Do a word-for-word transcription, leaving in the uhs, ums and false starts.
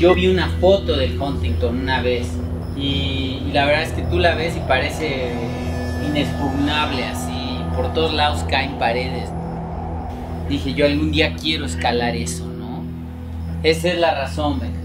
Yo vi una foto del Huntington una vez y, y la verdad es que tú la ves y parece inexpugnable, así, por todos lados caen paredes. Dije, yo algún día quiero escalar eso, ¿no? Esa es la razón, ¿ves?